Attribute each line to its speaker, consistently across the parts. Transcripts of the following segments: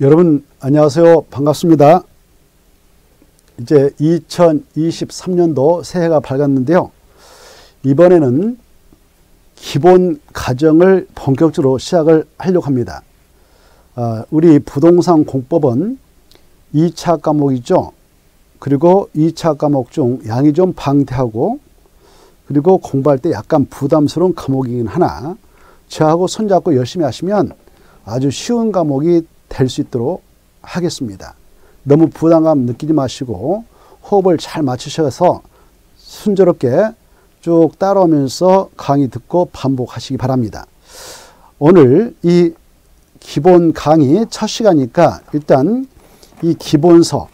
Speaker 1: 여러분 안녕하세요. 반갑습니다. 이제 2023년도 새해가 밝았는데요. 이번에는 기본 가정을 본격적으로 시작을 하려고 합니다. 우리 부동산 공법은 2차 과목이죠. 그리고 2차 과목 중 양이 좀 방대하고 그리고 공부할 때 약간 부담스러운 과목이긴 하나 저하고 손잡고 열심히 하시면 아주 쉬운 과목이 될 수 있도록 하겠습니다. 너무 부담감 느끼지 마시고 호흡을 잘 맞추셔서 순조롭게 쭉 따라오면서 강의 듣고 반복하시기 바랍니다. 오늘 이 기본 강의 첫 시간이니까 일단 이 기본서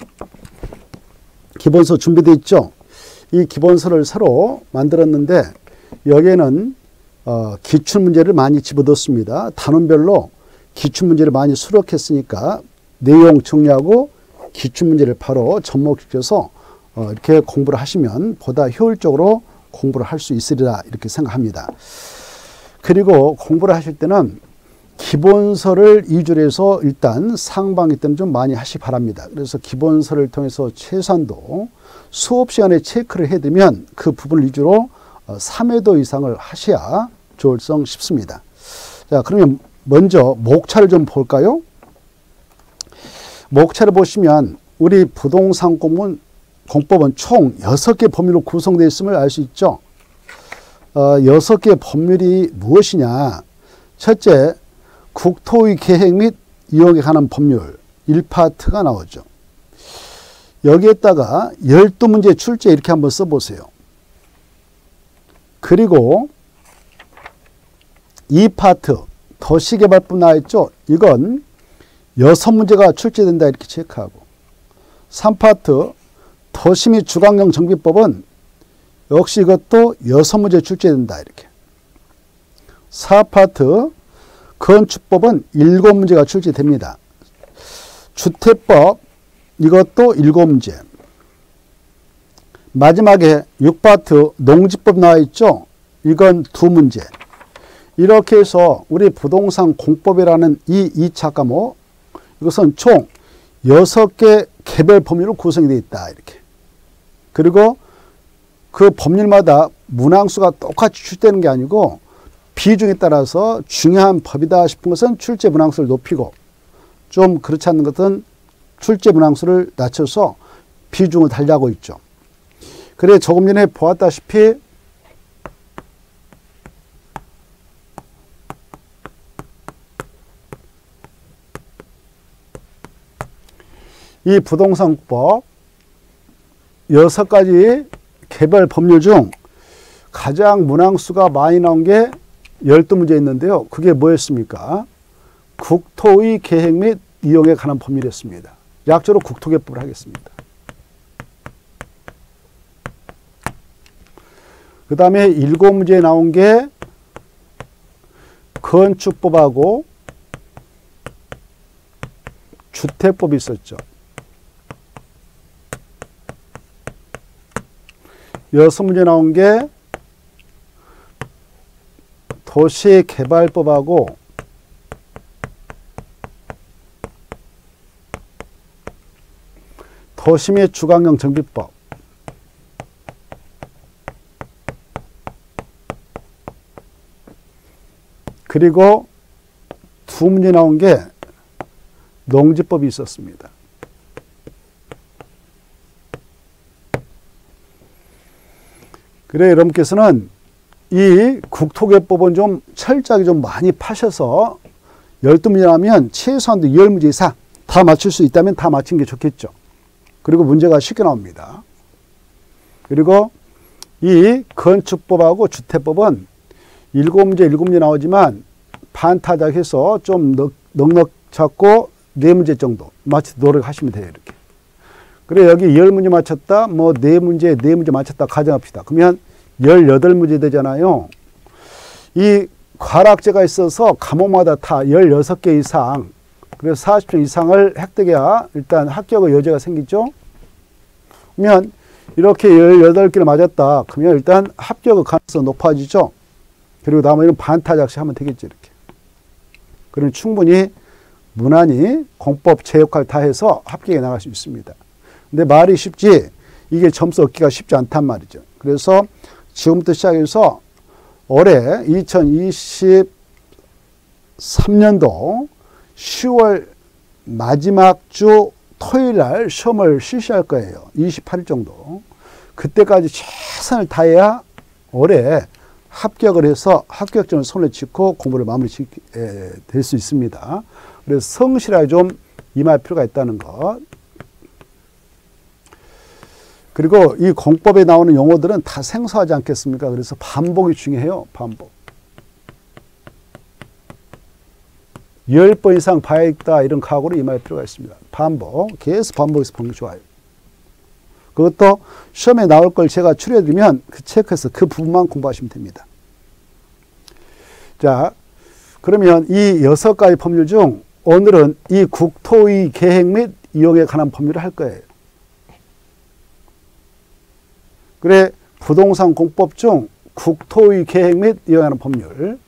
Speaker 1: 준비되어 있죠. 이 기본서를 새로 만들었는데 여기에는 기출문제를 많이 집어넣습니다. 단원별로 기출문제를 많이 수록했으니까 내용 정리하고 기출문제를 바로 접목시켜서 이렇게 공부를 하시면 보다 효율적으로 공부를 할 수 있으리라 이렇게 생각합니다. 그리고 공부를 하실 때는 기본서를 위주로 해서 일단 상반기 때는 좀 많이 하시기 바랍니다. 그래서 기본서를 통해서 최소한도 수업 시간에 체크를 해두면 그 부분을 위주로 3회도 이상을 하셔야 좋을성 싶습니다. 자, 그러면 먼저 목차를 좀 볼까요? 목차를 보시면 우리 부동산 공법은 총 6개 법률로 구성되어 있음을 알 수 있죠. 6개 법률이 무엇이냐? 첫째, 국토의 계획 및 이용에 관한 법률 1파트가 나오죠. 여기에다가 12문제 출제 이렇게 한번 써보세요. 그리고 2파트 도시개발법 나와있죠. 이건 6문제가 출제된다 이렇게 체크하고 3파트 도시 및 주거환경 정비법은 역시 이것도 6문제 출제된다 이렇게 4파트 건축법은 7문제가 출제됩니다. 주택법 이것도 7문제 마지막에 6파트 농지법 나와있죠. 이건 2문제 이렇게 해서 우리 부동산 공법이라는 이 2차 과목 이것은 총 6개 개별 법률로 구성이 되어 있다 이렇게 그리고 그 법률마다 문항수가 똑같이 출제되는 게 아니고 비중에 따라서 중요한 법이다 싶은 것은 출제 문항수를 높이고 좀 그렇지 않는 것은 출제 문항수를 낮춰서 비중을 달리하고 있죠. 그래 조금 전에 보았다시피 이 부동산법 6가지 개별 법률 중 가장 문항수가 많이 나온 게 12문제 있는데요. 그게 뭐였습니까? 국토의 계획 및 이용에 관한 법률이었습니다. 약조로 국토개법을 하겠습니다. 그 다음에 7문제에 나온 게 건축법하고 주택법이 있었죠. 6문제 나온 게 도시개발법하고 도시 및 주거환경 정비법 그리고 2문제 나온 게 농지법이 있었습니다. 그래 여러분께서는 이 국토개법은 좀 철저하게 좀 많이 파셔서 12문제 나오면 최소한도 10문제 이상 다 맞출 수 있다면 다 맞힌 게 좋겠죠. 그리고 문제가 쉽게 나옵니다. 그리고 이 건축법하고 주택법은 7문제 나오지만 반타작해서 좀 넉넉 잡고 4문제 정도 맞추도록 노력하시면 돼요. 이렇게. 그래 여기 10문제 맞췄다 뭐 4문제 맞췄다 가정합시다. 그러면 18문제 되잖아요. 이 과락제가 있어서 과목마다 다 16개 이상 그래서 40점 이상을 획득해야 일단 합격의 여지가 생기죠. 그러면 이렇게 18개를 맞았다. 그러면 일단 합격의 가능성이 높아지죠. 그리고 나머지는 반타작식 하면 되겠죠. 이렇게. 그럼 충분히 무난히 공법 제 역할 다 해서 합격해 나갈 수 있습니다. 근데 말이 쉽지 이게 점수 얻기가 쉽지 않단 말이죠. 그래서 지금부터 시작해서 올해 2023년도 10월 마지막 주 토요일 날 시험을 실시할 거예요. 28일 정도. 그때까지 최선을 다해야 올해 합격을 해서 합격점을 손에 쥐고 공부를 마무리 될 수 있습니다. 그래서 성실하게 좀 임할 필요가 있다는 것. 그리고 이 공법에 나오는 용어들은 다 생소하지 않겠습니까? 그래서 반복이 중요해요. 반복. 10번 이상 봐야겠다 이런 각오로 임할 필요가 있습니다. 반복. 계속 반복해서 보는 게 좋아요. 그것도 시험에 나올 걸 제가 추려드리면 그 체크해서 그 부분만 공부하시면 됩니다. 자, 그러면 이 6가지 법률 중 오늘은 이 국토의 계획 및 이용에 관한 법률을 할 거예요. 그래, 부동산 공법 중 국토의 계획 및 이용에 관한 법률.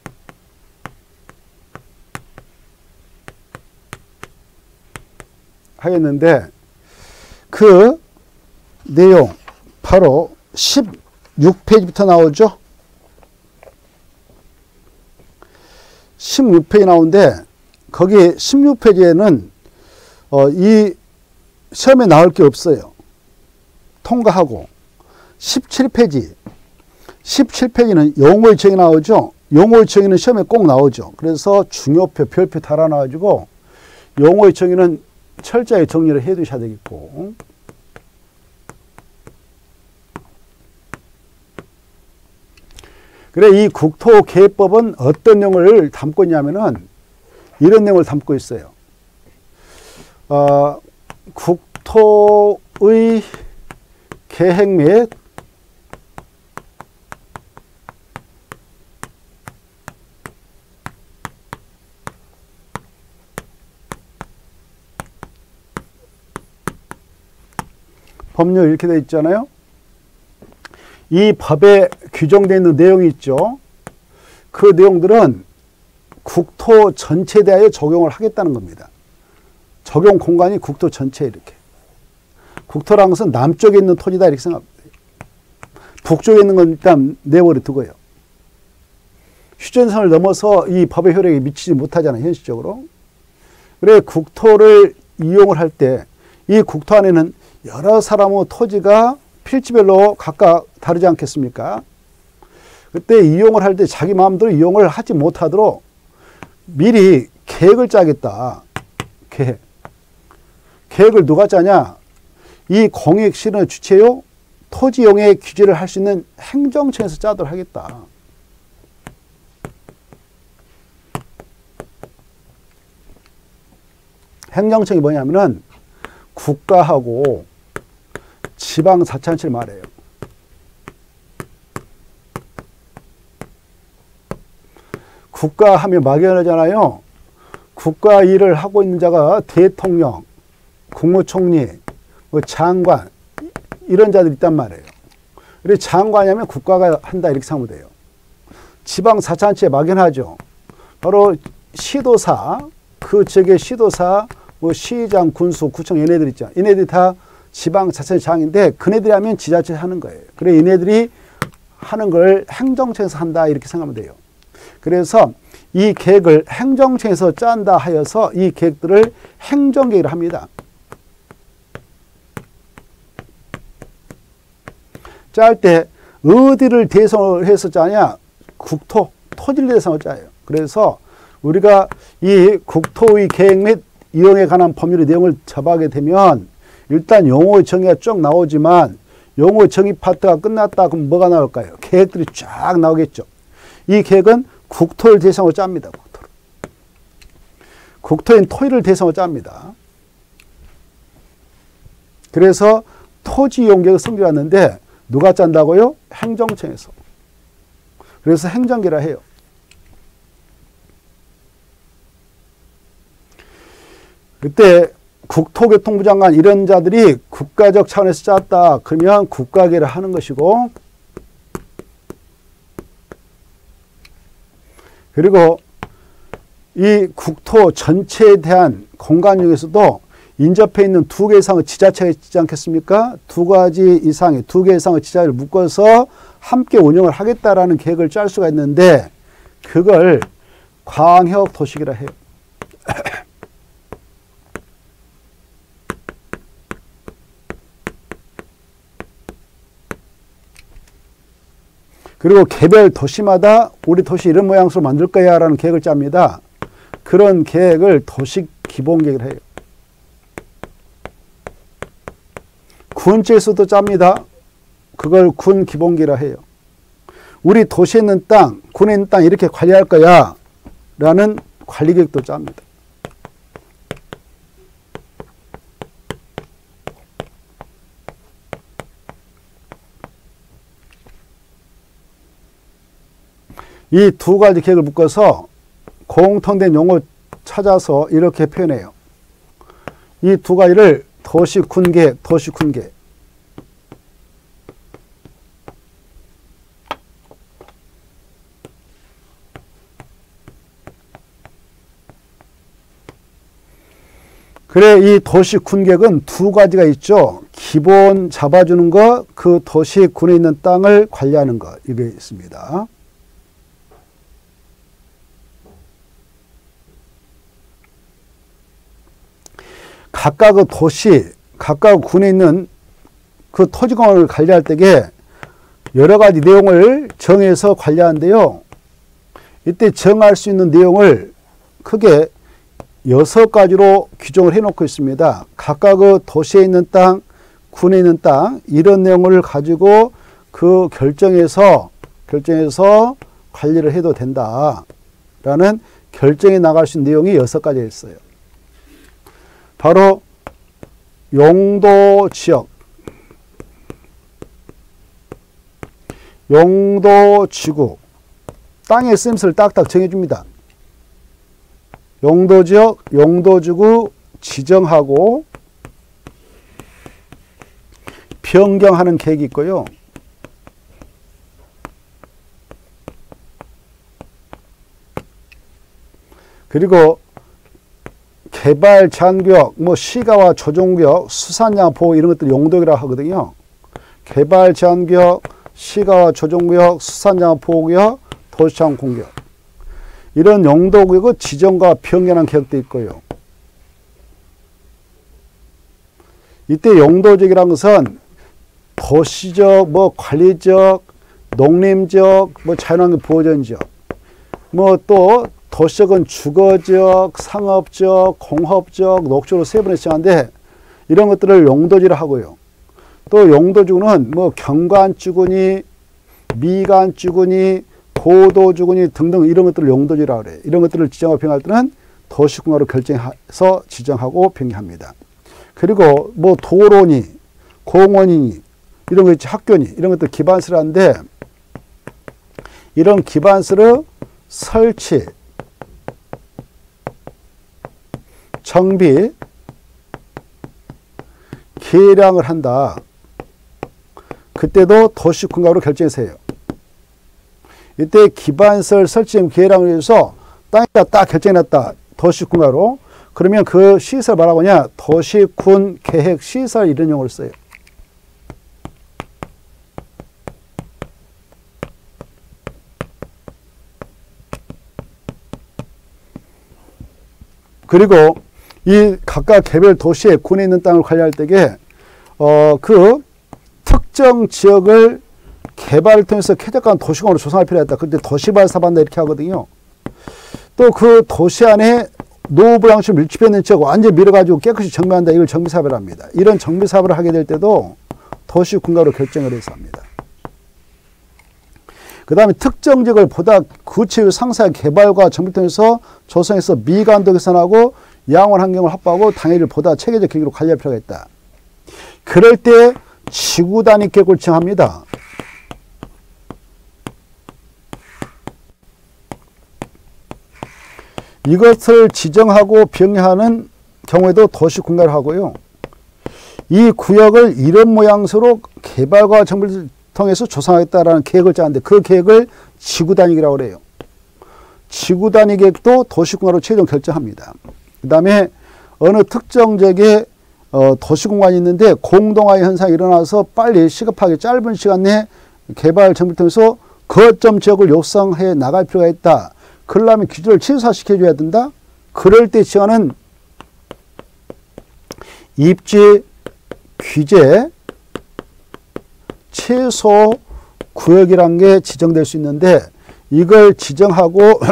Speaker 1: 하겠는데 그 내용 바로 16페이지부터 나오죠. 16페이지 나오는데 거기 16페이지에는 이 시험에 나올 게 없어요. 통과하고 17페이지는 용어의 정의 나오죠. 용어의 정의는 시험에 꼭 나오죠. 그래서 중요표, 별표 달아놔가지고 용어의 정의는 철저하게 정리를 해 두셔야 되겠고, 그래, 이 국토계획법은 어떤 내용을 담고 있냐면은 이런 내용을 담고 있어요. 국토의 계획 및 법률 이렇게 되어 있잖아요. 이 법에 규정되어 있는 내용이 있죠. 그 내용들은 국토 전체에 대하여 적용을 하겠다는 겁니다. 적용 공간이 국토 전체에 이렇게. 국토라는 것은 남쪽에 있는 토지다 이렇게 생각합니다. 북쪽에 있는 건 일단 내버려 두고요. 휴전선을 넘어서 이 법의 효력에 미치지 못하잖아요. 현실적으로. 그래, 국토를 이용을 할 때 이 국토 안에는 여러 사람의 토지가 필지별로 각각 다르지 않겠습니까? 그때 이용을 할 때 자기 마음대로 이용을 하지 못하도록 미리 계획을 짜겠다. 계획을 누가 짜냐? 이 공익실현의 주체요, 토지 이용의 규제를 할 수 있는 행정청에서 짜도록 하겠다. 행정청이 뭐냐면은 국가하고 지방자치단체를 말해요. 국가 하면 막연하잖아요. 국가 일을 하고 있는 자가 대통령, 국무총리, 뭐 장관 이런 자들이 있단 말이에요. 그래서 장관이 하면 국가가 한다 이렇게 생각하면 돼요. 지방자치단체 막연하죠. 바로 시도사, 그 지역의 시도사, 뭐 시장, 군수, 구청 얘네들 있죠. 얘네들이 다 지방자치장인데 그네들이 하면 지자체 하는 거예요. 그래, 얘네들이 하는 걸 행정청에서 한다 이렇게 생각하면 돼요. 그래서 이 계획을 행정청에서 짠다 하여서 이 계획들을 행정계획을 합니다. 짤 때 어디를 대상으로 해서 짜냐? 국토, 토지를 대상으로 짜요. 그래서 우리가 이 국토의 계획 및 이용에 관한 법률의 내용을 접하게 되면 일단 용어의 정의가 쭉 나오지만 용어의 정의 파트가 끝났다 그럼 뭐가 나올까요? 계획들이 쫙 나오겠죠. 이 계획은 국토를 대상으로 짭니다. 국토인 토지를 대상으로 짭니다. 그래서 토지 이용계획을 성립하는데 누가 짠다고요? 행정청에서. 그래서 행정계라 해요. 그때 국토교통부 장관 이런 자들이 국가적 차원에서 짰다 그러면 국가계를 하는 것이고, 그리고 이 국토 전체에 대한 공간 중에서도 인접해 있는 2개 이상의 지자체가 있지 않겠습니까? 2가지 이상의 2개 이상의 지자체를 묶어서 함께 운영을 하겠다라는 계획을 짤 수가 있는데 그걸 광역도시계라 해요. 그리고 개별 도시마다 우리 도시 이런 모양으로 만들 거야 라는 계획을 짭니다. 그런 계획을 도시기본계획을 해요. 군체에서도 짭니다. 그걸 군기본계획이라 해요. 우리 도시에 있는 땅, 군에 있는 땅 이렇게 관리할 거야 라는 관리계획도 짭니다. 이 2가지 계획을 묶어서 공통된 용어 찾아서 이렇게 표현해요. 이 2가지를 도시군계획, 도시군계획. 그래, 이 도시군계획은 2가지가 있죠. 기본 잡아주는 거, 그 도시군에 있는 땅을 관리하는 거, 이게 있습니다. 각각 도시, 각각 군에 있는 그 토지공간을 관리할 때에 여러 가지 내용을 정해서 관리하는데요. 이때 정할 수 있는 내용을 크게 6가지로 규정을 해놓고 있습니다. 각각 도시에 있는 땅, 군에 있는 땅 이런 내용을 가지고 그 결정해서 관리를 해도 된다라는 결정에 나갈 수 있는 내용이 6가지가 있어요. 바로 용도지역, 용도지구, 땅의 쓰임새를 딱딱 정해줍니다. 용도지역, 용도지구 지정하고 변경하는 계획이 있고요. 그리고 개발 제한구역, 시가와 조정구역, 수산양 보호 이런 것들 용도구역이라고 하거든요. 개발 제한구역, 시가와 조정구역, 수산양 보호구역, 도시장 공격. 이런 용도구역의 지정과 변경하는 계획도 있고요. 이때 용도지역이라는 것은 도시적, 관리적, 농림적, 자연환경 보호전 지역, 또 도시적은 주거적, 상업적, 공업적, 녹지로 3번에 지정하는데 이런 것들을 용도지라 하고요. 또 용도지구는 경관지구니, 미관지구니, 고도지구니 등등 이런 것들을 용도지라 그래요. 이런 것들을 지정하고 변경할 때는 도시공간으로 결정해서 지정하고 변경합니다. 그리고 도로니, 공원이니 이런 거 있지, 학교니 이런 것들 기반시를 하는데 이런 기반시를 설치, 정비, 계량을 한다. 그때도 도시공간으로 결정해서 해요. 이때 기반시설 설치, 계량을 해서 땅에다 딱 결정해놨다. 도시공간으로. 그러면 그 시설 뭐라고 하냐? 도시군 계획 시설 이런 용어를 써요. 그리고 이 각각 개별 도시에 군에 있는 땅을 관리할 때에 그 특정 지역을 개발을 통해서 쾌적한 도시공간으로 조성할 필요가 있다. 그때 도시발사반다 이렇게 하거든요. 또 그 도시 안에 노후불황처럼 밀집해 있는 지역 완전히 밀어가지고 깨끗이 정비한다. 이걸 정비사업을 합니다. 이런 정비사업을 하게 될 때도 도시군가로 결정을 해서 합니다. 그 다음에 특정 지역을 보다 구체적으로 상세한 개발과 정비를 통해서 조성해서 미관도 개선하고 양원 환경을 확보하고 당해를 보다 체계적 계획으로 관리할 필요가 있다. 그럴 때 지구 단위 계획을 지정합니다. 이것을 지정하고 변경하는 경우에도 도시군가를 하고요. 이 구역을 이런 모양새로 개발과 정비를 통해서 조성하겠다라는 계획을 짜는데 그 계획을 지구단위라고 그래요. 지구 단위 계획도 도시공간으로 최종 결정합니다. 그 다음에 어느 특정 지역에 도시공간이 있는데 공동화의 현상이 일어나서 빨리 시급하게 짧은 시간 내에 개발 정비를 통해서 거점 지역을 육성해 나갈 필요가 있다. 그러려면 규제를 최소화시켜줘야 된다. 그럴 때 지정하는 입지 규제 최소 구역이란 게 지정될 수 있는데 이걸 지정하고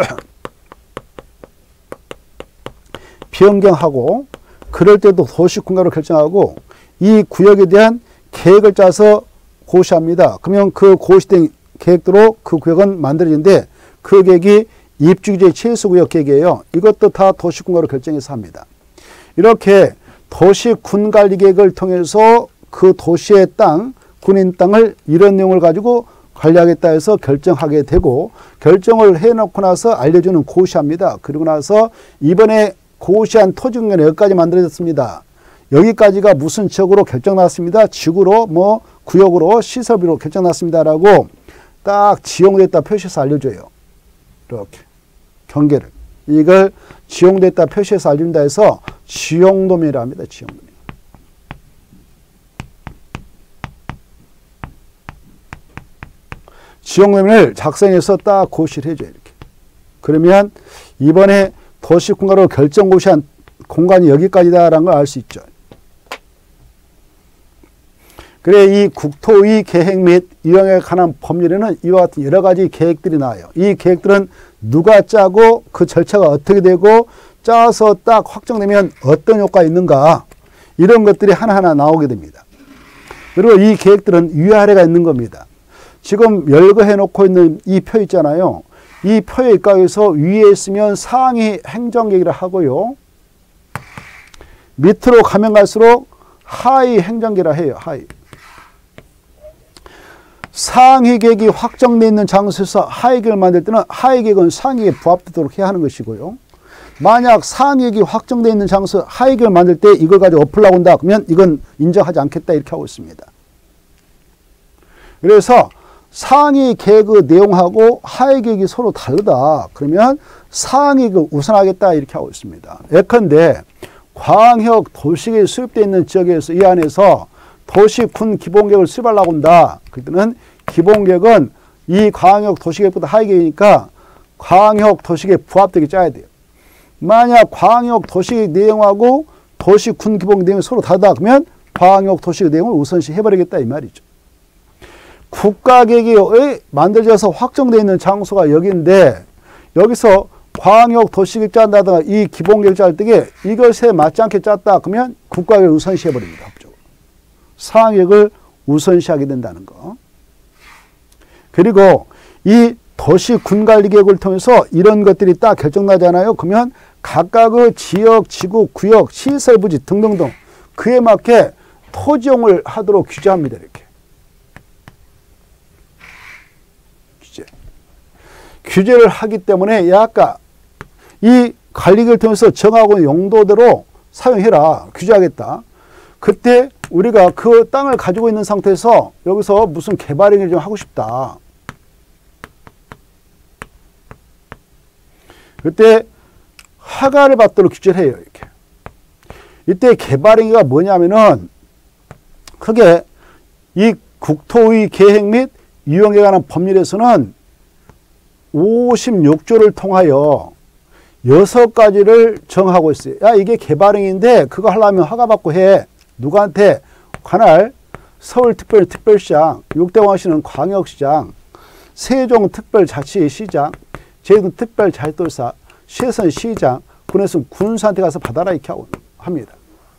Speaker 1: 변경하고 그럴 때도 도시공간으로 결정하고 이 구역에 대한 계획을 짜서 고시합니다. 그러면 그 고시된 계획대로 그 구역은 만들어지는데 그 계획이 입지규제 최소구역 계획이에요. 이것도 다 도시군가로 결정해서 합니다. 이렇게 도시군관리계획을 통해서 그 도시의 땅, 군인 땅을 이런 내용을 가지고 관리하겠다 해서 결정하게 되고 결정을 해놓고 나서 알려주는 고시합니다. 그리고 나서 이번에 고시한 토지공간이 여기까지 만들어졌습니다. 여기까지가 무슨 지역으로 결정났습니다. 지구로 뭐 구역으로 시설비로 결정났습니다라고 딱 지용됐다 표시해서 알려줘요. 이렇게 경계를. 이걸 지용됐다 표시해서 알린다 해서 지용도면이라 합니다. 지용도면. 지용도면을 작성해서 딱 고시를 해줘요. 이렇게. 그러면 이번에 도시공간으로 결정 고시한 공간이 여기까지다라는 걸 알 수 있죠. 그래 이 국토의 계획 및 이용에 관한 법률에는 이와 같은 여러 가지 계획들이 나와요. 이 계획들은 누가 짜고 그 절차가 어떻게 되고 짜서 딱 확정되면 어떤 효과가 있는가 이런 것들이 하나하나 나오게 됩니다. 그리고 이 계획들은 위아래가 있는 겁니다. 지금 열거해 놓고 있는 이 표 있잖아요. 이 표에 입각해서 위에 있으면 상위 행정계획이라 하고요. 밑으로 가면 갈수록 하위 행정계획이라 해요. 하위. 상위 계획이 확정되어 있는 장소에서 하위 계획을 만들 때는 하위 계획은 상위에 부합되도록 해야 하는 것이고요. 만약 상위 계획이 확정되어 있는 장소 하위 계획을 만들 때 이걸 가지고 엎으려고 한다. 그러면 이건 인정하지 않겠다. 이렇게 하고 있습니다. 그래서 상위 계획의 내용하고 하위 계획이 서로 다르다. 그러면 상위 계획을 우선하겠다. 이렇게 하고 있습니다. 예컨대 광역 도시계획이 수립되어 있는 지역에서 이 안에서 도시군 기본계획을 수립하려고 한다. 그때는 기본계획은 이 광역 도시계획보다 하위 계획이니까 광역 도시계획 부합되게 짜야 돼요. 만약 광역 도시계획 내용하고 도시군 기본 내용이 서로 다르다. 그러면 광역 도시계획 내용을 우선시 해버리겠다 이 말이죠. 국가계획이 만들어져서 확정되어 있는 장소가 여기인데 여기서 광역 도시계획 짠다든가 이 기본계획 짤 때에 이것에 맞지 않게 짰다. 그러면 국가계획을 우선시 해버립니다. 상계획을 우선시하게 된다는 거. 그리고 이 도시군관리계획을 통해서 이런 것들이 딱 결정나잖아요. 그러면 각각의 지역, 지구, 구역, 시설, 부지 등등등 그에 맞게 토지용을 하도록 규제합니다. 이렇게. 규제를 하기 때문에 약간 이 관리계획을 통해서 정하고 있는 용도대로 사용해라. 규제하겠다. 그때 우리가 그 땅을 가지고 있는 상태에서 여기서 무슨 개발행위를 좀 하고 싶다. 그때 허가를 받도록 규제를 해요. 이렇게. 이때 개발행위가 뭐냐면은 크게 이 국토의 계획 및 이용에 관한 법률에서는 56조를 통하여 6가지를 정하고 있어요. 야, 이게 개발행위인데 그거 하려면 허가받고 해. 누구한테? 관할 서울특별시장, 육대왕시는 광역시장, 세종특별자치시장, 제주특별자치도사, 시에서는 시장, 군에서는 군수한테 가서 받아라 이렇게 합니다.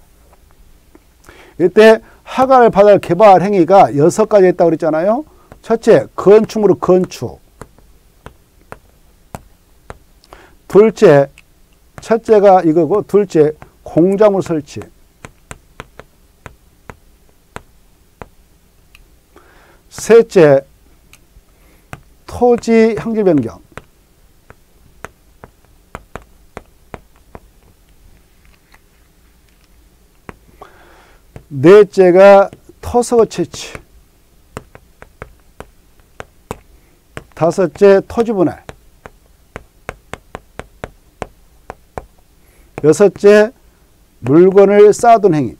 Speaker 1: 이때 허가를 받을 개발 행위가 6가지 있다고 그랬잖아요. 첫째, 건축물의 건축. 둘째, 첫째가 이거고 둘째, 공작물 설치. 셋째, 토지 형질 변경. 넷째가 토서 채취. 다섯째, 토지 분할. 여섯째, 물건을 쌓아둔 행위.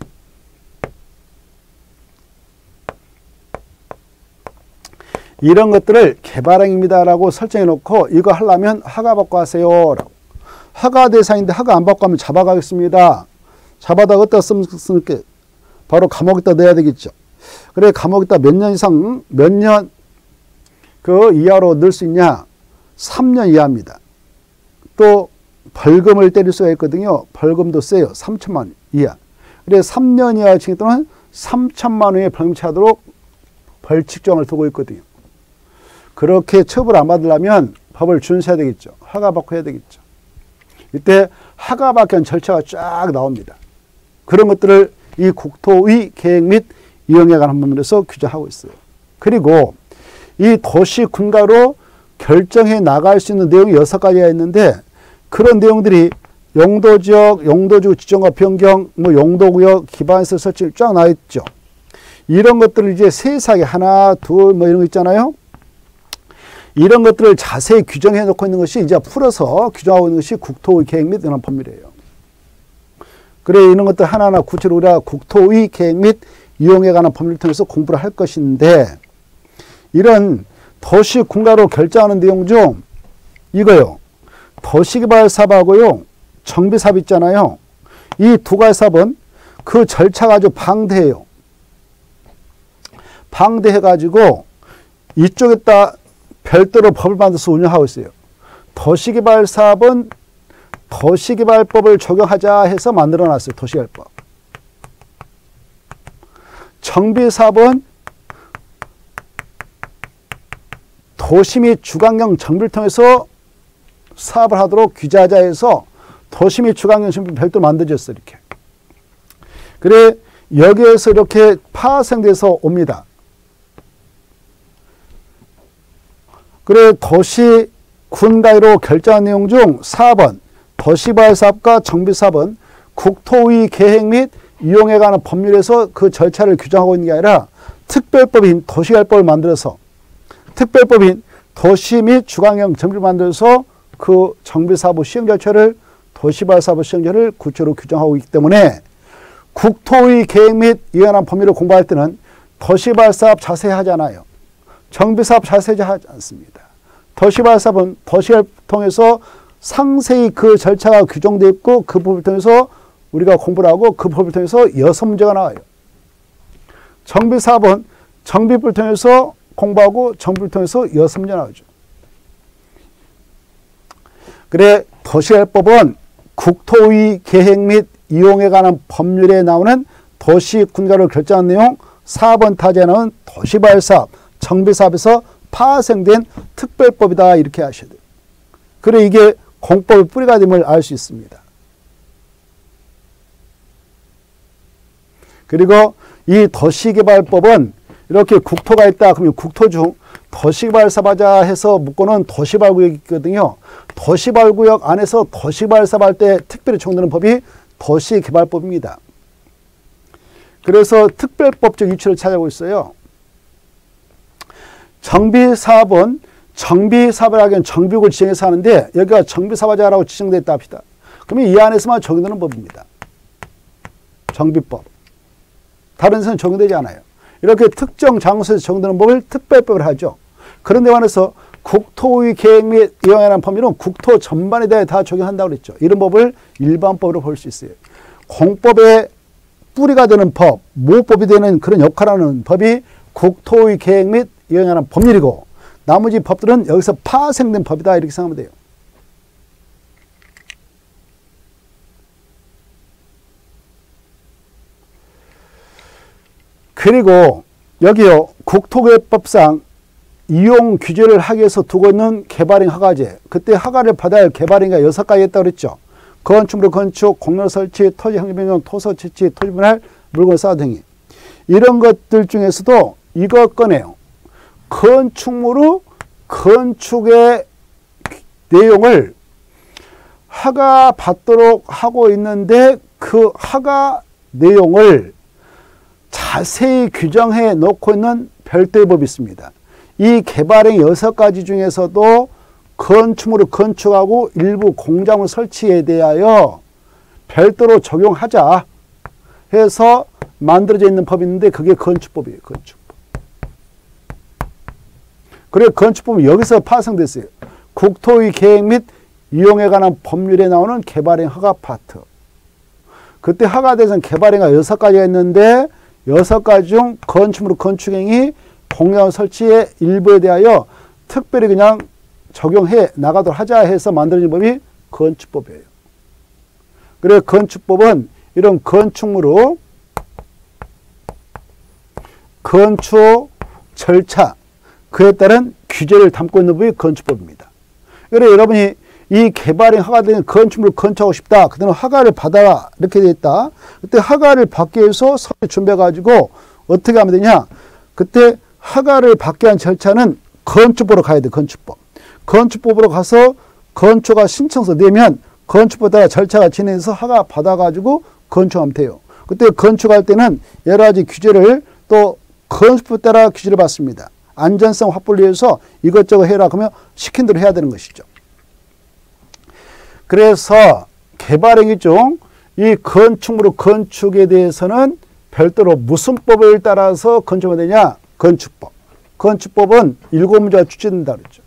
Speaker 1: 이런 것들을 개발행위입니다라고 설정해 놓고 이거 하려면 허가 받고 하세요. 라고. 허가 대상인데 허가 안 받고 하면 잡아가겠습니다. 잡아다가 어디다 쓰니까 바로 감옥에다 넣어야 되겠죠. 그래, 감옥에다 몇 년 이상, 몇 년 그 이하로 넣을 수 있냐? 3년 이하입니다. 또 벌금을 때릴 수가 있거든요. 벌금도 세요. 3천만 원 이하. 그래, 3년 이하 징역 또는 3천만 원의 벌금 차도록 벌칙정을 두고 있거든요. 그렇게 처벌 안 받으려면 법을 준수해야 되겠죠. 허가 받고 해야 되겠죠. 이때 허가 받기 위한 절차가 쫙 나옵니다. 그런 것들을 이 국토의 계획 및 이용에 관한 법률에서 규정하고 있어요. 그리고 이 도시 군가로 결정해 나갈 수 있는 내용이 6가지가 있는데 그런 내용들이 용도지역, 용도지구 지정과 변경, 뭐 용도구역, 기반시설 설치 쫙 나와 있죠. 이런 것들을 이제 세세하게 하나, 둘, 뭐 이런 거 있잖아요. 이런 것들을 자세히 규정해 놓고 있는 것이 이제 풀어서 규정하고 있는 것이 국토의 계획 및 이런 법률이에요. 그래, 이런 것들 하나하나 구체로 우리가 국토의 계획 및 이용에 관한 법률을 통해서 공부를 할 것인데 이런 도시 군가로 결정하는 내용 중 이거요. 도시개발 사업하고요. 정비 사업 있잖아요. 이 두 가지 사업은 그 절차가 아주 방대해요. 방대해가지고 이쪽에다 별도로 법을 만들어서 운영하고 있어요. 도시개발 사업은 도시개발법을 적용하자 해서 만들어놨어요. 도시개발법. 정비 사업은 도시 및 주관경 정비를 통해서 사업을 하도록 규제하자 해서 도시 및 주관경 정비 별도로 만들어졌어요. 이렇게. 그래, 여기에서 이렇게 파생돼서 옵니다. 그래, 도시 군가로 결정한 내용 중 4번 도시개발 사업과 정비 사업은 국토의 계획 및 이용에 관한 법률에서 그 절차를 규정하고 있는 게 아니라 특별법인 도시개발법을 만들어서 특별법인 도시 및 주관경 정비를 만들어서 그 정비사업 시행 절차를 도시개발 사업 시행 절차를 구체로 규정하고 있기 때문에 국토의 계획 및 이에 관한 법률을 공부할 때는 도시개발 사업 자세히 하지 않아요. 정비사업 자세히 하지 않습니다. 도시개발 사업은 도시개발을 통해서 상세히 그 절차가 규정되어 있고 그 법을 통해서 우리가 공부를 하고 그 법을 통해서 6문제가 나와요. 정비사업은 정비법을 통해서 공부하고 정비를 통해서 6문제 나오죠. 그래, 도시개발법은 국토의 계획 및 이용에 관한 법률에 나오는 도시 군가를 결정한 내용 4번 타지에 나오는 도시개발 사업, 정비사업에서 파생된 특별법이다 이렇게 하셔야 돼요. 그래, 이게 공법의 뿌리가 됨을 알 수 있습니다. 그리고 이 도시개발법은 이렇게 국토가 있다. 그러면 국토 중 도시개발 사업하자 해서 묶고는 도시개발구역이 있거든요. 도시개발구역 안에서 도시개발 사업할 때 특별히 적용되는 법이 도시개발법입니다. 그래서 특별법적 위치를 찾아오고 있어요. 정비사업은 정비사업을 하기엔 정비구역을 지정해서 하는데 여기가 정비사업하자라고 지정되어 있다 합시다. 그러면 이 안에서만 적용되는 법입니다. 정비법. 다른 데서는 적용되지 않아요. 이렇게 특정 장소에서 적용되는 법을 특별법을 하죠. 그런 데 관해서 국토의 계획 및 이용에 관한 법률은 국토 전반에 대해 다 적용한다고 그랬죠. 이런 법을 일반법으로 볼 수 있어요. 공법의 뿌리가 되는 법, 모법이 되는 그런 역할을 하는 법이 국토의 계획 및 이용에 관한 법률이고 나머지 법들은 여기서 파생된 법이다 이렇게 생각하면 돼요. 그리고 여기요, 국토개발법상 이용 규제를 하기 위해서 두고 있는 개발행 허가제. 그때 허가를 받아야 할 개발행위가 6가지 있다고 그랬죠. 건축물 건축, 공로 설치, 토지 형리 변경, 토서 채취, 토지 분할, 물건 쌓아둔 행위. 이런 것들 중에서도 이거 꺼내요. 건축물의 건축의 내용을 허가 받도록 하고 있는데 그 허가 내용을 자세히 규정해 놓고 있는 별도의 법이 있습니다. 이 개발행 6가지 중에서도 건축물을 건축하고 일부 공작물 설치에 대하여 별도로 적용하자 해서 만들어져 있는 법이 있는데 그게 건축법이에요. 건축법. 그리고 건축법은 여기서 파생됐어요. 국토의 계획 및 이용에 관한 법률에 나오는 개발행 허가 파트. 그때 허가 대상 개발행위가 6가지가 있는데 6가지 중 건축물의 건축행위, 공약 설치의 일부에 대하여 특별히 그냥 적용해 나가도록 하자 해서 만들어진 법이 건축법이에요. 그래서 건축법은 이런 건축물의 건축 절차, 그에 따른 규제를 담고 있는 법이 건축법입니다. 그래서 여러분이 이 개발행 허가된 건축물을 건축하고 싶다. 그때는 허가를 받아라. 이렇게 되어 있다. 그때 허가를 받기 위해서 서류 준비해가지고 어떻게 하면 되냐. 그때 허가를 받기 위한 절차는 건축법으로 가야 돼. 건축법. 건축법으로 가서 건축허가 신청서 내면 건축법에 따라 절차가 진행해서 허가 받아가지고 건축하면 돼요. 그때 건축할 때는 여러 가지 규제를 또 건축법에 따라 규제를 받습니다. 안전성 확보를 위해서 이것저것 해라. 그러면 시킨 대로 해야 되는 것이죠. 그래서 개발행위 중 이 건축물의 건축에 대해서는 별도로 무슨 법을 따라서 건축하면 되냐? 건축법. 건축법은 7문제가 출제된다 그랬죠.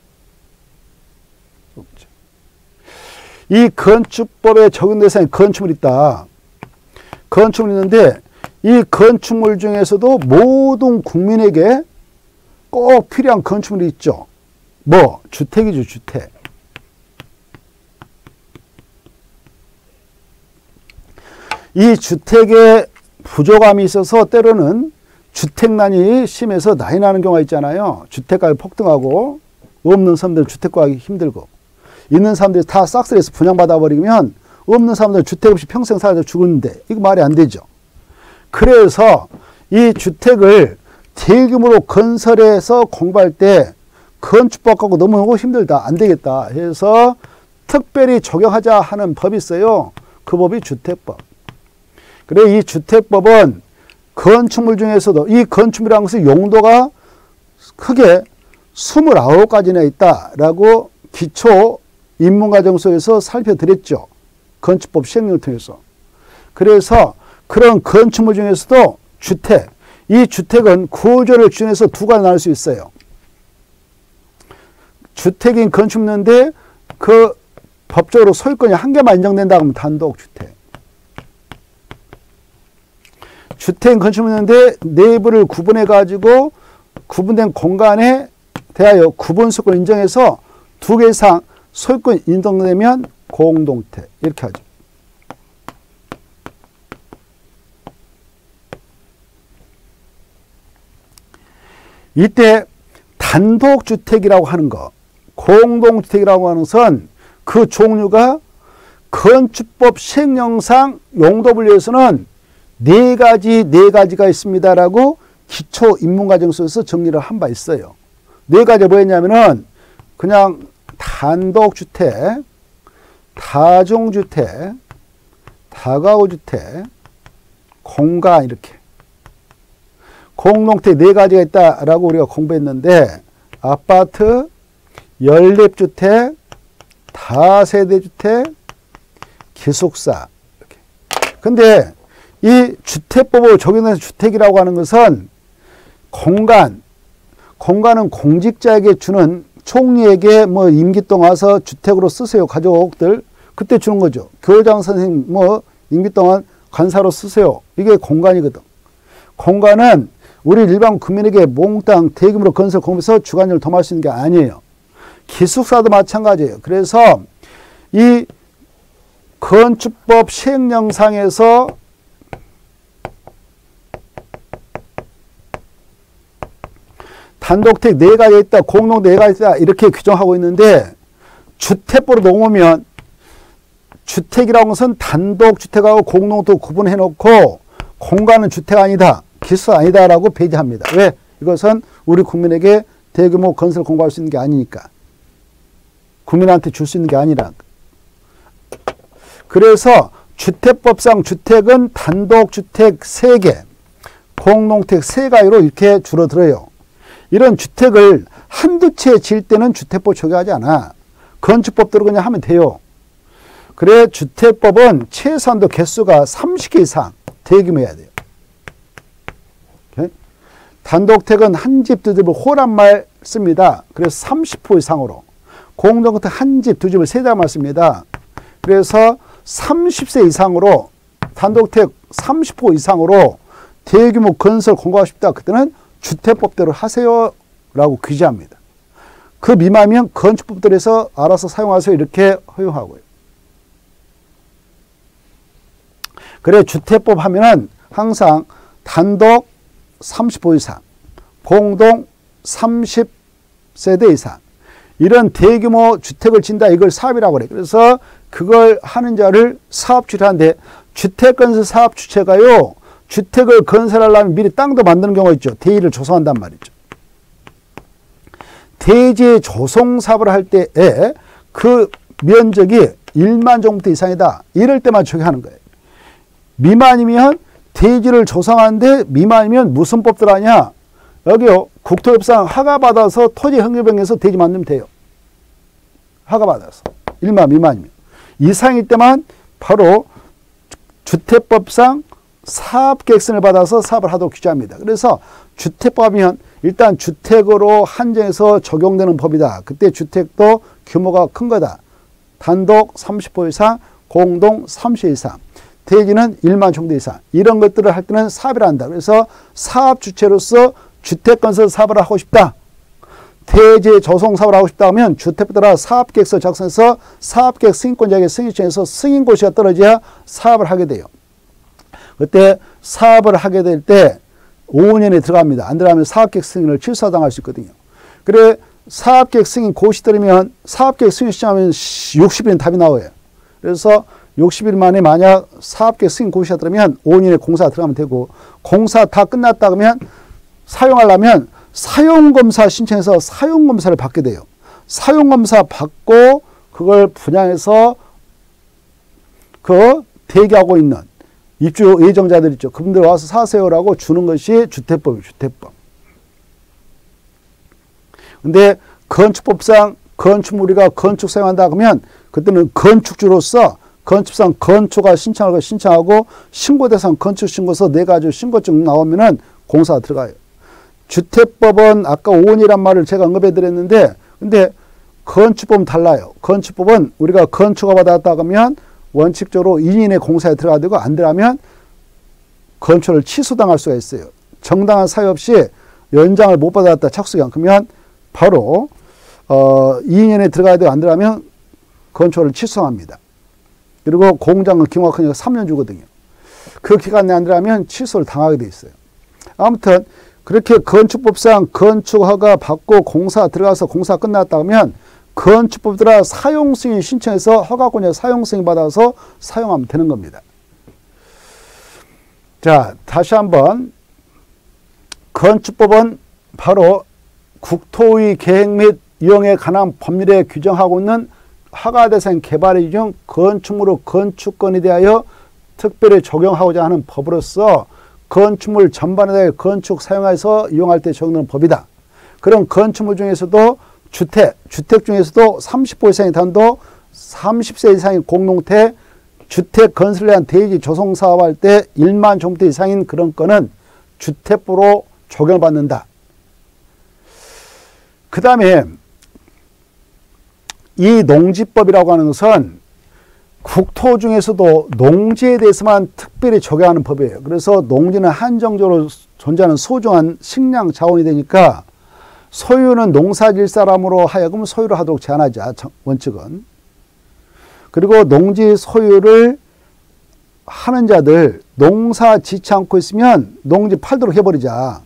Speaker 1: 이 건축법에 적용 대상에 건축물이 있다. 건축물이 있는데 이 건축물 중에서도 모든 국민에게 꼭 필요한 건축물이 있죠. 뭐? 주택이죠. 주택. 이 주택에 부족함이 있어서 때로는 주택난이 심해서 난이 나는 경우가 있잖아요. 주택가가 폭등하고 없는 사람들은 주택 구하기 힘들고 있는 사람들이 다 싹쓸이해서 분양받아 버리면 없는 사람들은 주택 없이 평생 살아서 죽는데 이거 말이 안 되죠. 그래서 이 주택을 대규모로 건설해서 공부할 때 건축법 갖고 너무 힘들다. 안 되겠다 해서 특별히 적용하자 하는 법이 있어요. 그 법이 주택법. 그래, 이 주택법은 건축물 중에서도 이 건축물이라는 것은 용도가 크게 29가지나 있다라고 기초 입문과정 속에서 살펴드렸죠. 건축법 시행령을 통해서. 그래서 그런 건축물 중에서도 주택, 이 주택은 구조를 기준해서 두 가지 나눌 수 있어요. 주택인 건축물인데 그 법적으로 소유권이 한 개만 인정된다 하면 단독주택. 주택 건축물인데 내부를 구분해 가지고 구분된 공간에 대하여 구분 소유권 인정해서 2개 이상 소유권 인정되면 공동택 이렇게 하죠. 이때 단독주택이라고 하는 거, 공동주택이라고 하는 것은 그 종류가 건축법 시행령상 용도 분류에서는 네 가지가 있습니다라고 기초 입문과정 속에서 정리를 한 바 있어요. 네 가지가 뭐였냐면은 그냥 단독주택, 다중주택, 다가구주택, 공간 이렇게 공동택 네 가지가 있다라고 우리가 공부했는데 아파트, 연립주택, 다세대주택, 기숙사 이렇게. 근데 이 주택법으로 적용된 주택이라고 하는 것은 공간은 공직자에게 주는 총리에게 뭐 임기 동안 와서 주택으로 쓰세요. 가족들 그때 주는 거죠. 교장 선생님 뭐 임기 동안 관사로 쓰세요. 이게 공간이거든. 공간은 우리 일반 국민에게 몽땅 대규모로 건설 공부해서 주관료를 도모할 수 있는 게 아니에요. 기숙사도 마찬가지예요. 그래서 이 건축법 시행령상에서 단독택 4가지 있다, 공동 4가지 있다 이렇게 규정하고 있는데 주택법으로 넘으면 주택이라는 것은 단독주택하고 공동도 구분해 놓고 공간은 주택 아니다, 기숙사 아니다라고 배제합니다. 왜? 이것은 우리 국민에게 대규모 건설 공부할 수 있는 게 아니니까. 국민한테 줄 수 있는 게 아니라. 그래서 주택법상 주택은 단독주택 3개, 공동택 3가지로 이렇게 줄어들어요. 이런 주택을 한두 채 지을 때는 주택법 적용하지 않아. 건축법대로 그냥 하면 돼요. 그래 주택법은 최소한도 개수가 30개 이상 대규모여야 돼요. 오케이? 단독택은 한 집, 두 집을 호란 말 씁니다. 그래서 30호 이상으로. 공동주택 한 집, 두 집을 세대 말 씁니다. 그래서 30세 이상으로 단독택 30호 이상으로 대규모 건설 공부하고 싶다. 그때는 주택법대로 하세요 라고 규제합니다. 그 미만이면 건축법들에서 알아서 사용하세요 이렇게 허용하고요. 그래 주택법 하면은 항상 단독 30호 이상, 공동 30세대 이상 이런 대규모 주택을 짓는다. 이걸 사업이라고 그래요. 그래서 그걸 하는 자를 사업주를 하는데 주택건설 사업 주체가요. 주택을 건설하려면 미리 땅도 만드는 경우가 있죠. 대지를 조성한단 말이죠. 대지 조성 사업을 할 때에 그 면적이 1만 제곱미터 이상이다. 이럴 때만 적용하는 거예요. 미만이면 대지를 조성하는데 미만이면 무슨 법들 하냐. 여기요. 국토협상 허가받아서 토지형조변경에서 대지 만들면 돼요. 허가받아서. 1만 미만이면. 이상일 때만 바로 주택법상 사업계획서를 받아서 사업을 하도록 규제합니다. 그래서 주택법이면 일단 주택으로 한정해서 적용되는 법이다. 그때 주택도 규모가 큰 거다. 단독 30호 이상, 공동 30호 이상, 대지는 1만 정도 이상 이런 것들을 할 때는 사업을 한다. 그래서 사업 주체로서 주택건설 사업을 하고 싶다. 대지 조성 사업을 하고 싶다 하면 주택에 따라 사업계획서 작성해서 사업계획 승인권자에게 승인청에서 승인고시가 떨어져야 사업을 하게 돼요. 그때 사업을 하게 될 때 5년에 들어갑니다. 안 들어가면 사업계획 승인을 취소당할 수 있거든요. 그래 사업계획 승인 고시 들으면 사업계획 승인 시작하면 60일은 답이 나와요. 그래서 60일 만에 만약 사업계획 승인 고시가 들으면 5년에 공사 들어가면 되고 공사 다 끝났다 그러면 사용하려면 사용검사 신청해서 사용검사를 받게 돼요. 사용검사 받고 그걸 분양해서 그 대기하고 있는 입주 예정자들 있죠. 그분들 와서 사세요라고 주는 것이 주택법이에요. 주택법. 근데 건축법상 건축물이가 건축 사용한다 그러면 그때는 건축주로서 건축상 건축가 신청하고 신고대상 건축신고서 4가지 신고증 나오면은 공사가 들어가요. 주택법은 아까 5원이란 말을 제가 언급해 드렸는데 근데 건축법은 달라요. 건축법은 우리가 건축허가 받았다 그러면 원칙적으로 2년의 공사에 들어가야 되고 안 들어가면 건축을 취소당할 수가 있어요. 정당한 사유 없이 연장을 못 받았다 착수기간 그러면 바로 2년에 들어가야 되고 안 들어가면 건축을 취소합니다. 그리고 공장은 경과권이 3년 주거든요. 그 기간 내에 안 들어가면 취소를 당하게 돼 있어요. 아무튼 그렇게 건축법상 건축허가 받고 공사 들어가서 공사 끝났다 하면 건축법 따라 사용승인 신청해서 허가권에 사용승인 받아서 사용하면 되는 겁니다. 자, 다시 한번 건축법은 바로 국토의 계획 및 이용에 관한 법률에 규정하고 있는 허가대상 개발의 중 건축물의 건축권에 대하여 특별히 적용하고자 하는 법으로서 건축물 전반에 대해 건축 사용해서 이용할 때 적용되는 법이다. 그런 건축물 중에서도 주택 중에서도 30호 이상의 단독, 30세 이상의 공동택, 주택 건설에 대한 대지 조성 사업할 때 1만 제곱미터 이상인 그런 건은 주택부로 적용받는다. 그 다음에 이 농지법이라고 하는 것은 국토 중에서도 농지에 대해서만 특별히 적용하는 법이에요. 그래서 농지는 한정적으로 존재하는 소중한 식량 자원이 되니까 소유는 농사질 사람으로 하여금 소유를 하도록 제한하자. 원칙은. 그리고 농지 소유를 하는 자들 농사 짓지 않고 있으면 농지 팔도록 해버리자.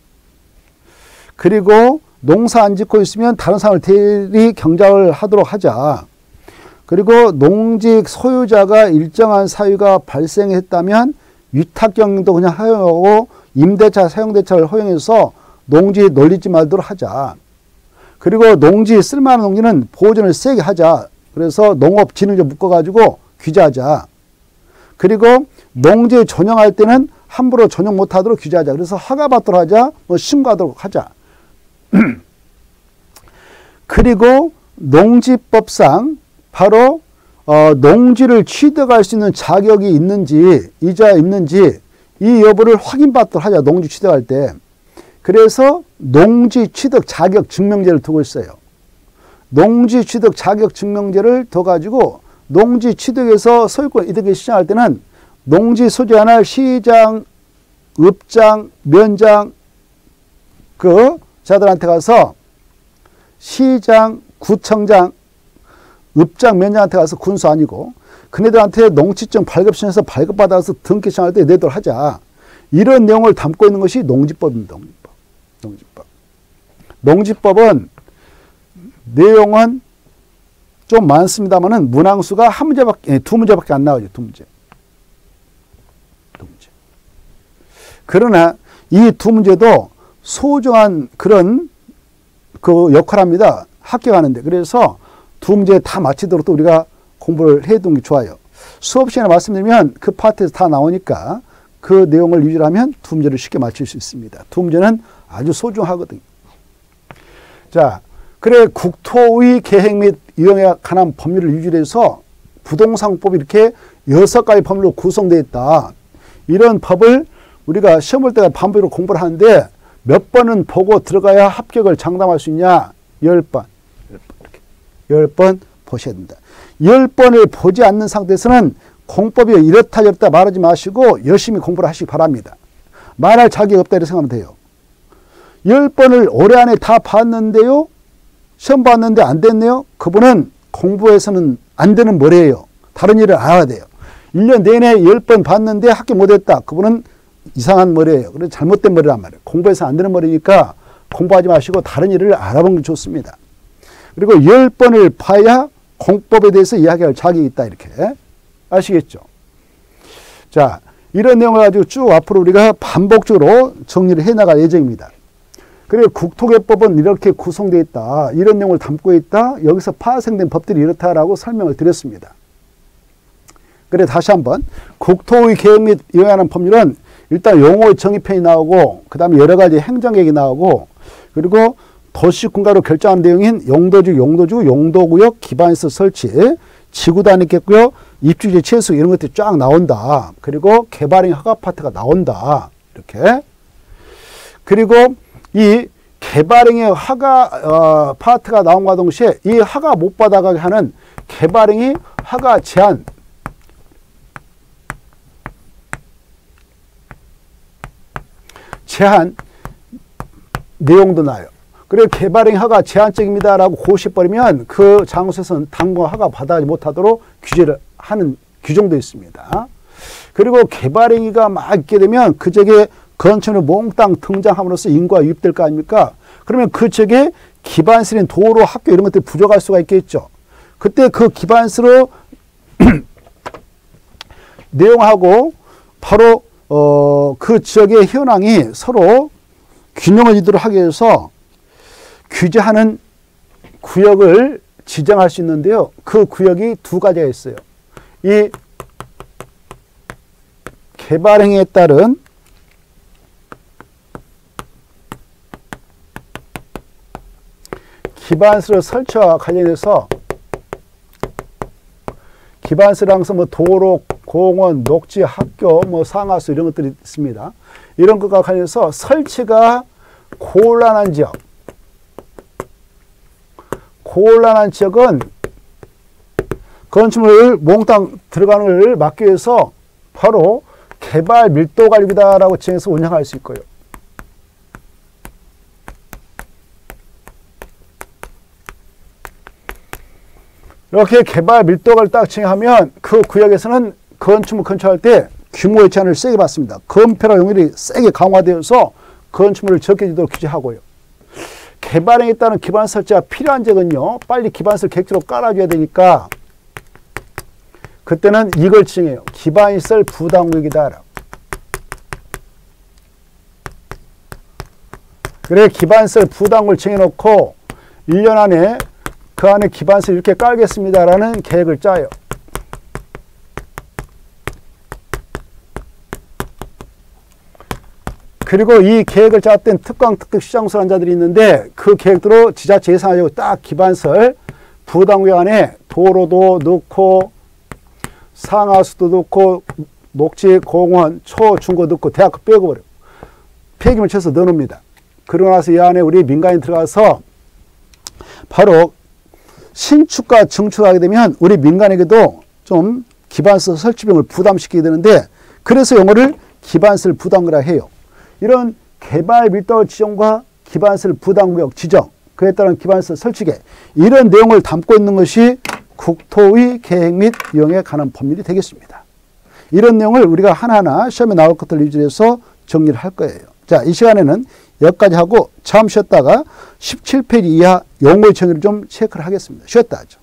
Speaker 1: 그리고 농사 안 짓고 있으면 다른 사람을 대리 경작을 하도록 하자. 그리고 농지 소유자가 일정한 사유가 발생했다면 위탁경도 그냥 허용하고 임대차, 사용대차를 허용해서 농지 놀리지 말도록 하자. 그리고 농지 쓸만한 농지는 보존을 세게 하자. 그래서 농업진흥제 묶어가지고 규제하자. 그리고 농지 전용할 때는 함부로 전용 못하도록 규제하자. 그래서 허가받도록 하자. 신고하도록 하자. 그리고 농지법상 바로 농지를 취득할 수 있는 자격이 있는지, 이자 있는지 이 여부를 확인받도록 하자. 농지 취득할 때. 그래서 농지 취득 자격 증명제를 두고 있어요. 농지 취득 자격 증명제를 둬가지고 농지 취득에서 소유권 이득을 시장할 때는 농지 소지하는 시장, 읍장, 면장 그 자들한테 가서 시장, 구청장, 읍장, 면장한테 가서 군수 아니고 그네들한테 농지증 발급신청해서 발급받아서 등기 신청할 때 내도록 하자. 이런 내용을 담고 있는 것이 농지법입니다. 농지법. 농지법은 내용은 좀 많습니다만은 문항수가 한 문제밖에, 두 문제밖에 안 나오죠. 두 문제. 그러나 이 두 문제도 소중한 그런 그 역할을 합니다. 합격하는데. 그래서 두 문제 다 마치도록 또 우리가 공부를 해두는 게 좋아요. 수업 시간에 말씀드리면 그 파트에서 다 나오니까 그 내용을 유지를 하면 두 문제를 쉽게 맞출 수 있습니다. 두 문제는 아주 소중하거든요. 자, 그래 국토의 계획 및 이용에 관한 법률을 유지해서 부동산법이 이렇게 6가지 법률로 구성되어 있다. 이런 법을 우리가 시험 볼 때가 반복으로 공부를 하는데 몇 번은 보고 들어가야 합격을 장담할 수 있냐? 10번. 10번 보셔야 됩니다. 10번을 보지 않는 상태에서는 공법이 이렇다 저렇다 말하지 마시고 열심히 공부를 하시기 바랍니다. 말할 자격이 없다 이렇게 생각하면 돼요. 10번을 올해 안에 다 봤는데요. 시험 봤는데 안 됐네요. 그분은 공부에서는 안 되는 머리예요. 다른 일을 알아야 돼요. 1년 내내 10번 봤는데 합격 못했다. 그분은 이상한 머리예요. 그래서 잘못된 머리란 말이에요. 공부해서 안 되는 머리니까 공부하지 마시고 다른 일을 알아보는 게 좋습니다. 그리고 10번을 봐야 공법에 대해서 이야기할 자격이 있다. 이렇게 아시겠죠? 자, 이런 내용을 가지고 쭉 앞으로 우리가 반복적으로 정리를 해나갈 예정입니다. 그리고 국토개법은 이렇게 구성되어 있다. 이런 내용을 담고 있다. 여기서 파생된 법들이 이렇다라고 설명을 드렸습니다. 그래 다시 한번 국토의 계획 및 이용에 관한 법률은 일단 용어의 정의편이 나오고 그 다음에 여러 가지 행정계획이 나오고 그리고 도시군가로 결정한 내용인 용도지구, 용도구역, 기반시설 설치, 지구단위 있겠고요. 입주지 최소 이런 것들이 쫙 나온다. 그리고 개발행 허가 파트가 나온다. 이렇게. 그리고 이 개발행의 허가 파트가 나온과 동시에 이 허가 못 받아가게 하는 개발행의 허가 제한 내용도 나요. 그리고 개발행 허가 제한적입니다라고 고시버리면 그 장소에서는 당분간 허가 받아지 못하도록 규제를 하는 규정도 있습니다. 그리고 개발행위가 막 있게 되면 그 지역에 건축물이 몽땅 등장함으로써 인구가 유입될 거 아닙니까? 그러면 그 지역에 기반시설인 도로, 학교 이런 것들이 부족할 수가 있겠죠. 그때 그 기반시설로 내용하고 바로 그 지역의 현황이 서로 균형을 이루도록 하기 위해서 규제하는 구역을 지정할 수 있는데요. 그 구역이 두 가지가 있어요. 이 개발행위에 따른 기반시설 설치와 관련해서 기반시설항서 뭐 도로, 공원, 녹지, 학교, 뭐 상하수 이런 것들이 있습니다. 이런 것과 관련해서 설치가 곤란한 지역. 곤란한 지역은 건축물 몽땅 들어가는 걸 막기 위해서 바로 개발 밀도 관리비다라고 지정해서 운영할 수 있고요. 이렇게 개발 밀도를 딱 정하면 그 구역에서는 건축물 건축할 때 규모의 제한을 세게 받습니다. 건폐라 용률이 세게 강화되어서 건축물을 적게 지도록 규제하고요. 개발행위에 따른 기반 설치가 필요한 지역은요. 빨리 기반시설 객지로 깔아줘야 되니까 그때는 이걸 지정해요. 기반시설 부담구역이다. 그래 기반시설 부담구역을 정해놓고 1년 안에 그 안에 기반시설 이렇게 깔겠습니다라는 계획을 짜요. 그리고 이 계획을 짰던 특강, 특특 시장수란자들이 있는데 그 계획대로 지자체 예산하려고 딱 기반시설 부담구역 안에 도로도 넣고 상하수도 넣고 녹지, 공원, 초, 중고 넣고 대학교 빼고 버려. 폐기물 쳐서 넣어놓습니다. 그러고 나서 이 안에 우리 민간인 들어가서 바로 신축과 증축하게 되면 우리 민간에게도 좀 기반서 설치 비용을 부담시키게 되는데, 그래서 용어를 기반세를 부담구라 해요. 이런 개발 밀도 지정과 기반세 부담구역 지정, 그에 따른 기반세 설치계, 이런 내용을 담고 있는 것이 국토의 계획 및 이용에 관한 법률이 되겠습니다. 이런 내용을 우리가 하나하나 시험에 나올 것들 위주로 해서 정리를 할 거예요. 자, 이 시간에는 여기까지 하고 잠시 쉬었다가 17페이지 이하 용어의 정의를 좀 체크를 하겠습니다. 쉬었다 하죠.